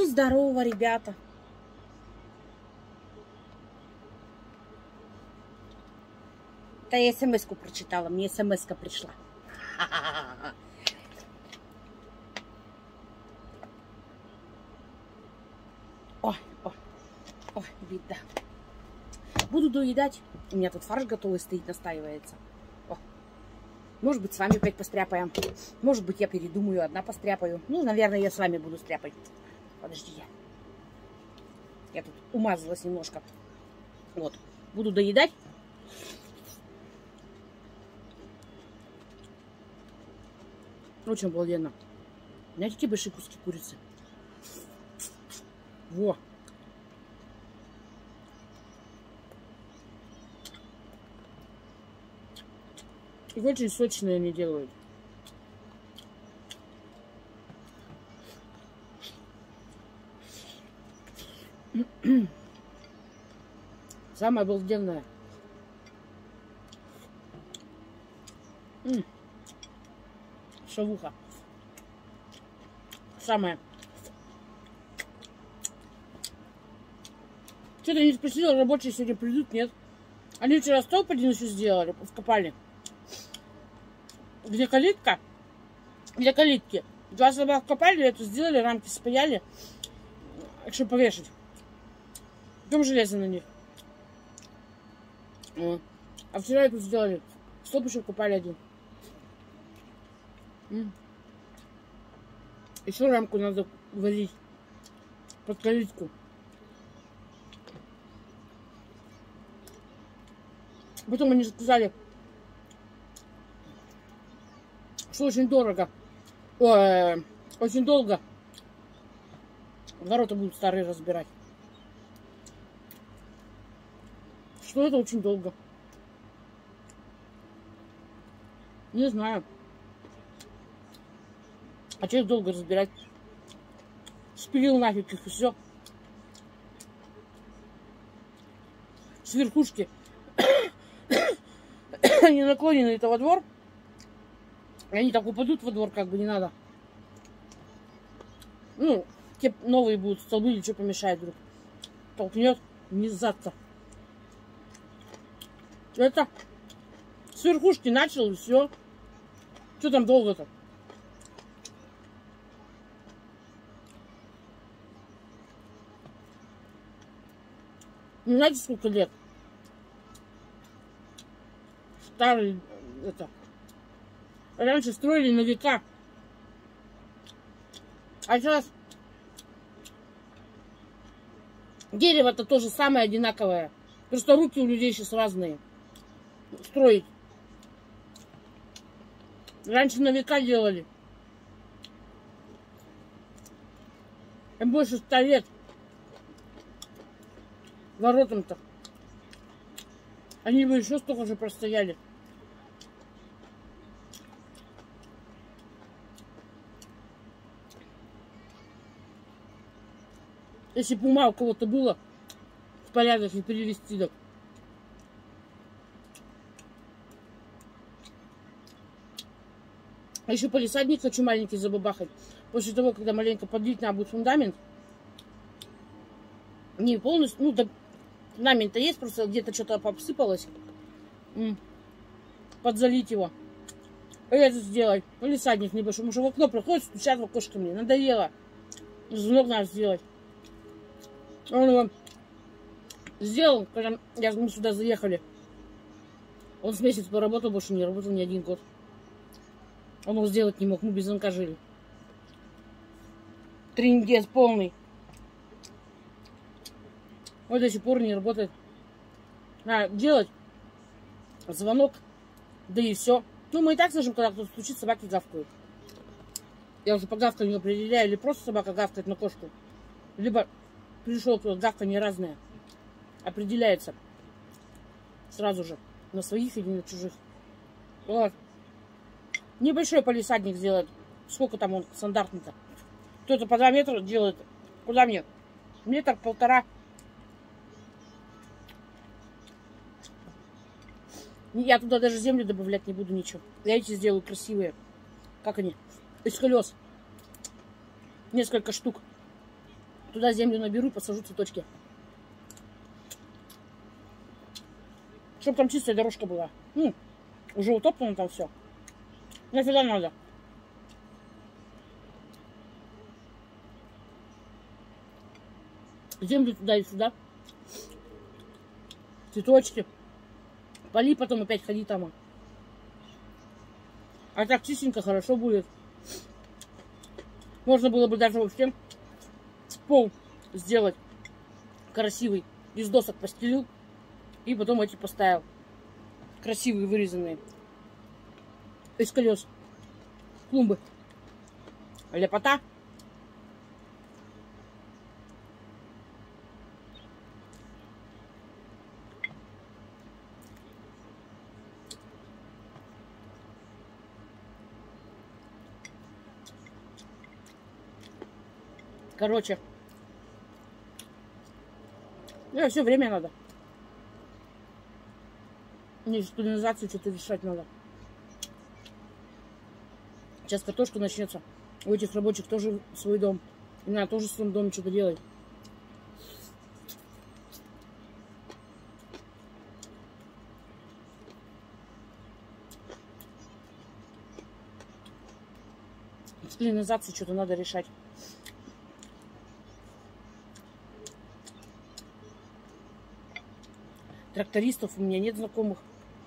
здорово, ребята. Да я смс-ку прочитала, мне смс-ка пришла. Ой, ой, ой, беда. Буду доедать. У меня тут фарш готовый стоит, настаивается. О. Может быть, с вами опять постряпаем. Может быть, я передумаю, одна постряпаю. Ну, наверное, я с вами буду стряпать. Подождите. Я тут умазалась немножко. Вот. Буду доедать. Очень обалденно. Знаете, какие большие куски курицы? Во. Их очень сочные они делают. Самое обалденное. Шавуха. Самое. Что-то не спросила, рабочие сегодня придут, нет? Они вчера столб один еще сделали, вкопали. Где калитка? Для калитки. 2 столба вкопали, это сделали, рамки спаяли, чтобы повешать. Потом железо на них. А вчера это сделали. Столб еще вкопали один. Еще рамку надо варить под калитку. Потом они сказали, что очень дорого. Ой, очень долго. Ворота будут старые разбирать. Что это очень долго? Не знаю. А что их долго разбирать? Спилил нафиг их и все. С верхушки. Они наклонены это во двор. И они так упадут во двор, как бы не надо. Ну, те новые будут столбы или что помешает вдруг. Толкнет внезапно. Это с верхушки начал и все. Что там долго-то? Не знаете, сколько лет? Старый это. Раньше строили на века. А сейчас дерево-то тоже самое одинаковое. Просто руки у людей сейчас разные. Строить. Раньше на века делали. Им больше 100 лет. Воротам-то. Они бы еще столько же простояли. Если бы ума у кого-то было в порядок и перевести, так. А еще палисадник хочу маленький забабахать. После того, когда маленько подлить надо будет фундамент. Не полностью, ну, да, фундамент-то есть, просто где-то что-то посыпалось. Подзалить его. И это сделать. Палисадник небольшой. Потому что в окно проходит, стучат в окошко мне. Надоело. Звонок надо сделать. Он его сделал, когда мы сюда заехали. Он с месяц поработал, больше не работал ни 1 год. Он его сделать не мог, мы без звонка жили. Триндец полный. Вот до сих пор не работает. Надо делать звонок, да и все. Ну, мы и так слышим, когда кто-то стучит, собаки гавкают. Я уже по гавканью определяю, или просто собака гавкает на кошку, либо пришел кто-то, гавканье разное. Определяется сразу же, на своих или на чужих. Вот. Небольшой палисадник сделать. Сколько там он стандартный-то? Кто-то по 2 метра делает. Куда мне? 1-1,5 метра. Я туда даже землю добавлять не буду, ничего. Я эти сделаю красивые. Как они? Из колес. Несколько штук. Туда землю наберу и посажу цветочки. Чтобы там чистая дорожка была. Уже утоплено там все. Нафига надо. Землю туда и сюда. Цветочки. Поли, потом опять ходи там. А так чистенько, хорошо будет. Можно было бы даже вообще пол сделать красивый. Из досок постелил. И потом эти поставил. Красивые, вырезанные. Из колес. Клумбы. Лепота. Короче. Все время надо. Мне стабилизацию что-то решать надо. Сейчас картошка начнется. У этих рабочих тоже свой дом. И надо тоже в своем доме что-то делать. Стабилизацию что-то надо решать. Трактористов у меня нет знакомых.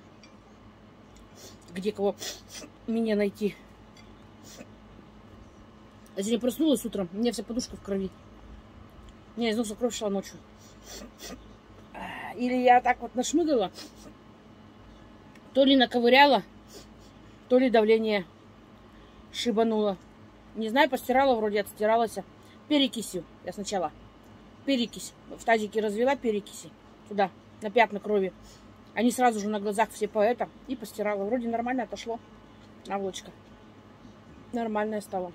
Где кого меня найти. Я сегодня проснулась утром, у меня вся подушка в крови. У меня из носа кровь шла ночью. Или я так вот нашмыгала, то ли наковыряла, то ли давление шибануло. Не знаю, постирала, вроде отстиралась. Перекисью. Я сначала перекись в тазике развела перекиси. Туда, на пятна крови. Они сразу же на глазах все по это. И постирала. Вроде нормально отошло. Наволочка. Нормальная стала.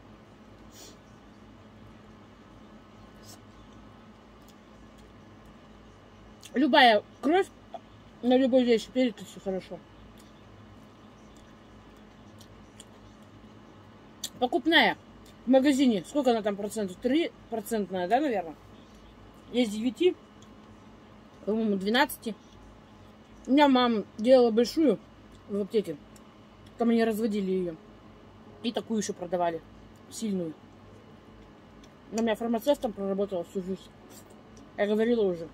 Любая кровь на любой вещи перекисью хорошо. Покупная в магазине. Сколько она там процентов? 3%, да, наверное? Есть 9, по-моему, 12. У меня мама делала большую в аптеке. Там они разводили ее. И такую еще продавали. Сильную. У меня фармацевтом проработала всю жизнь. Я говорила уже.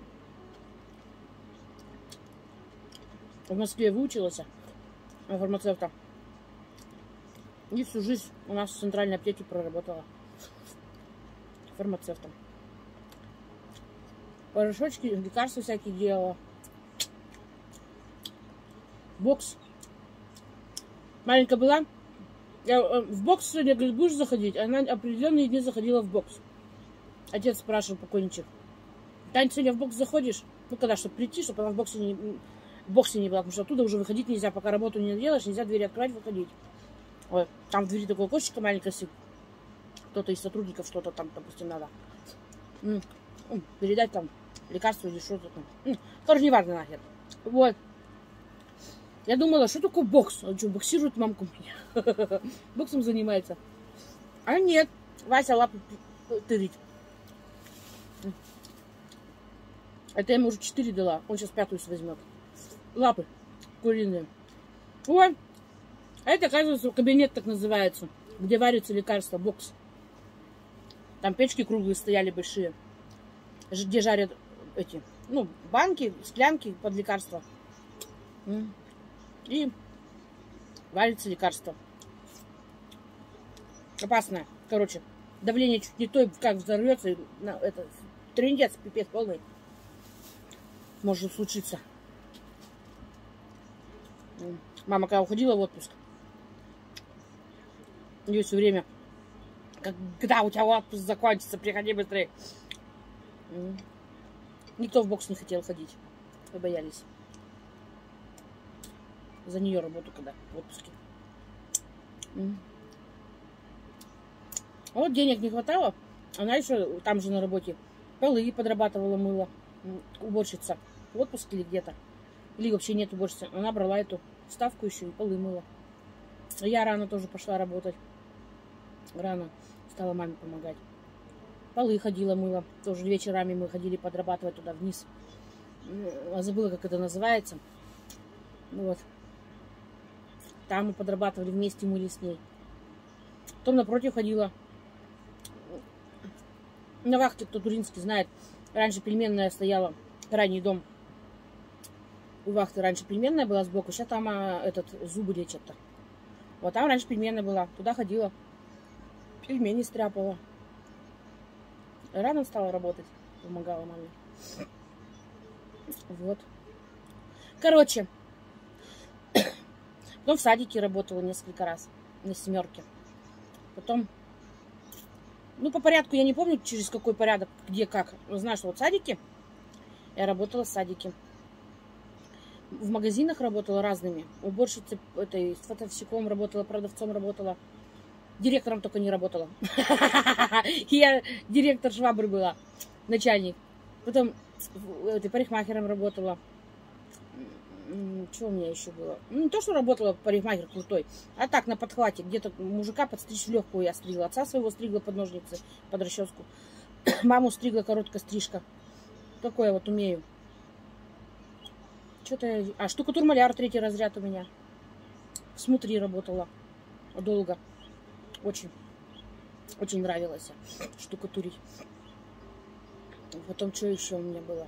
В Москве выучилась фармацевта. И всю жизнь у нас в центральной аптеке проработала фармацевтом. Порошочки, лекарства всякие делала. Бокс. Маленькая была. Я в бокс сегодня, говорит, будешь заходить? Она определенные дни заходила в бокс. Отец спрашивал, покойничек. Тань, сегодня в бокс заходишь? Ну, когда, чтобы прийти, чтобы она в боксе не была. Потому что оттуда уже выходить нельзя. Пока работу не делаешь, нельзя двери открывать, выходить. Ой, там в двери такое окошечко маленькое. Кто-то из сотрудников что-то там, допустим, надо передать там лекарство или что-то там. Тоже не важно нахер. Вот. Я думала, что такое бокс? Он что, боксирует мамку меня? Боксом занимается. А нет. Вася лапы тырить. Это я ему уже 4 дала. Он сейчас 5-ю возьмет. Лапы куриные. Ой. А это, оказывается, кабинет так называется. Где варятся лекарства. Бокс. Там печки круглые стояли большие. Где жарят эти, ну, банки, склянки под лекарства. И варится лекарство. Опасное. Короче, давление чуть не то, как взорвется. И, это, трындец, пипец полный. Может случиться. Мама, когда уходила в отпуск, ее все время, когда у тебя отпуск закончится, приходи быстрее. Никто в бокс не хотел ходить. Побоялись. За нее работу, когда в отпуске. А вот денег не хватало. Она еще там же на работе полы подрабатывала, мыла. Уборщица. В отпуске или где-то. Или вообще нет уборщицы. Она брала эту ставку еще и полы мыла. Я рано тоже пошла работать. Рано стала маме помогать. Полы ходила, мыла. Тоже вечерами мы ходили подрабатывать туда вниз. Забыла, как это называется. Вот. Там мы подрабатывали вместе, мыли с ней. Потом напротив ходила. На вахте, кто Туринский знает, раньше пельменная стояла, ранний дом. У вахты раньше пельменная была сбоку, сейчас там зубы лечат-то. Вот там раньше пельменная была, туда ходила, пельмени стряпала. Рано стала работать, помогала маме. Вот. Короче, потом в садике работала несколько раз, на 7-ке. Потом, ну, по порядку я не помню, через какой порядок, где, как. Но знаю, что вот в садике я работала в садике. В магазинах работала разными. Уборщицей, с фотовщиком работала, продавцом работала. Директором только не работала. Я директор Швабры была, начальник. Потом парикмахером работала. Что у меня еще было? Ну, не то, что работала парикмахер крутой, а так, на подхвате. Где-то мужика подстричь в легкую я стригла. Отца своего стригла под ножницы, под расческу. Маму стригла короткая стрижка. Такое вот умею. Что-то я... А, штукатур-маляр 3-й разряд у меня. В Смотри работала долго. Очень нравилось штукатурить. Потом, что еще у меня было?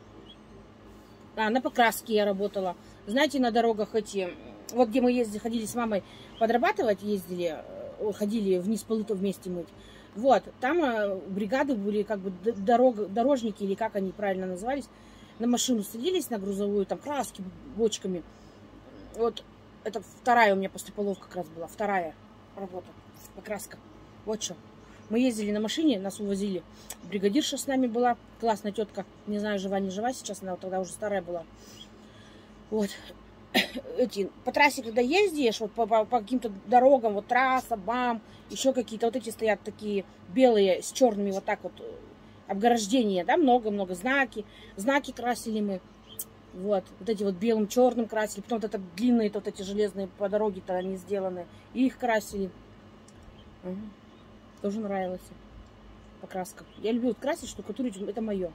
На покраске я работала. Знаете, на дорогах эти... Вот где мы ходили с мамой подрабатывать, ходили вниз полы-то вместе мыть. Вот, там бригады были, как бы дорожники, или как они правильно назывались, на машину садились, на грузовую, там краски бочками. Вот, это вторая у меня после полов как раз была, вторая работа, покраска. Вот что. Мы ездили на машине, нас увозили. Бригадирша с нами была, классная тетка. Не знаю, жива, не жива сейчас, она вот тогда уже старая была. Вот. По трассе, когда ездишь, вот по каким-то дорогам, вот трасса, бам, еще какие-то вот эти стоят такие белые с черными вот так вот обгорождения, да, много-много знаки красили мы. Вот эти вот белым, черным красили. Потом вот это длинные, вот эти железные по дороге-то они сделаны. И их красили. Угу. Тоже нравилось. Покраска. Я люблю вот красить, штукатурить, это мое.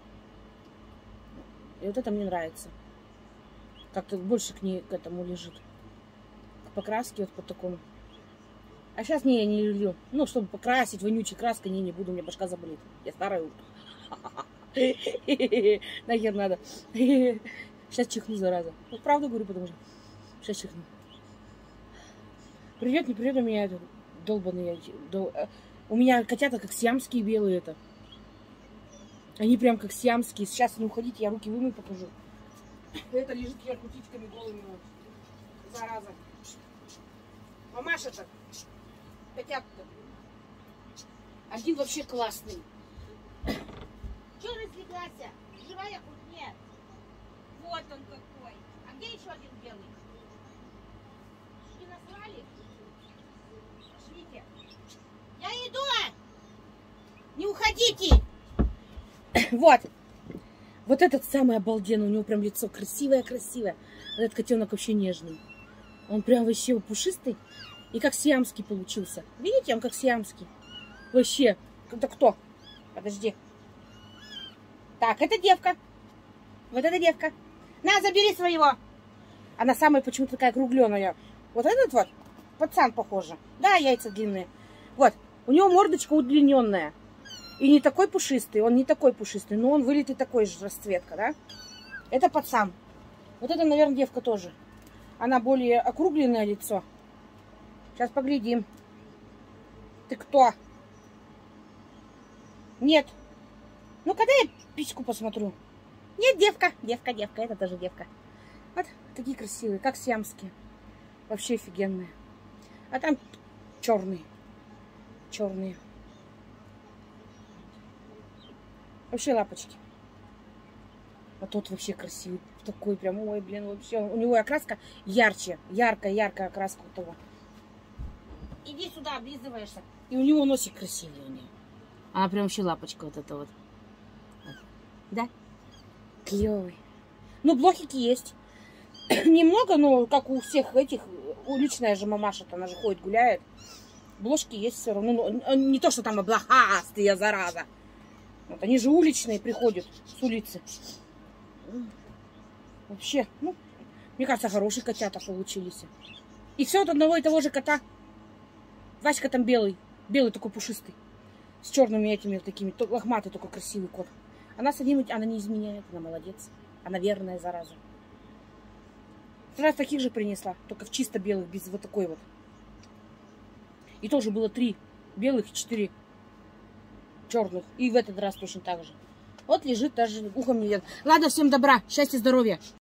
И вот это мне нравится. Как-то больше к этому лежит. К покраске вот по такому. А сейчас я не люблю. Ну, чтобы покрасить вонючей краской, не буду, у меня башка заболит. Я старая. Нахер надо. Сейчас чихну, зараза. Вот правду говорю, потому что сейчас чихну. Придет, не придет у меня это долбаный. У меня котята как сиамские белые это. Они прям как сиамские. Сейчас не уходите, я руки вымою, покажу. Это лежит вверху птичками голыми. Вот. Зараза. Мамаша-то. Котята-то. Один вообще классный. Чего разлеглась? Живая хоть нет? Вот он какой. А где еще один белый? Не назвали? Пошлите. Я иду! Не уходите! Вот. Вот этот самый обалденный. У него прям лицо красивое-красивое. Этот котенок вообще нежный. Он прям вообще пушистый. И как сиамский получился. Видите, он как сиамский. Вообще. Это кто? Подожди. Так, это девка. Вот эта девка. На, забери своего. Она самая почему-то такая кругленая. Вот этот вот пацан похоже. Да, яйца длинные. Вот. У него мордочка удлиненная. И не такой пушистый. Он не такой пушистый. Но он вылитый такой же расцветка, да? Это пацан. Вот это, наверное, девка тоже. Она более округленное лицо. Сейчас поглядим. Ты кто? Нет. Ну, когда я письку посмотрю? Нет, девка. Девка. Это тоже девка. Вот такие красивые, как сиамские. Вообще офигенные. А там черные. Черные. Вообще лапочки. А тот вообще красивый. Такой прям, ой, блин, вообще. У него окраска ярче. Яркая окраска у того. Иди сюда, облизываешься. И у него носик красивый у нее. Она прям вообще лапочка вот эта вот. Да? Клевый. Ну, блохики есть. Немного, но как у всех этих. Уличная же мамаша-то, она же ходит, гуляет. Блошки есть все равно. Ну, не то, что там облахастые, зараза. Вот, они же уличные приходят с улицы. Вообще, ну, мне кажется, хорошие котята получились. И все от одного и того же кота. Васька там белый. Белый такой пушистый. С черными этими вот такими. Лохматый такой красивый кот. Она с одним, она не изменяет. Она молодец. Она верная, зараза. Раз таких же принесла. Только в чисто белых, без вот такой вот. И тоже было 3 белых и 4 черных. И в этот раз точно так же. Вот лежит, даже ухом не едет. Ладно, всем добра, счастья, здоровья.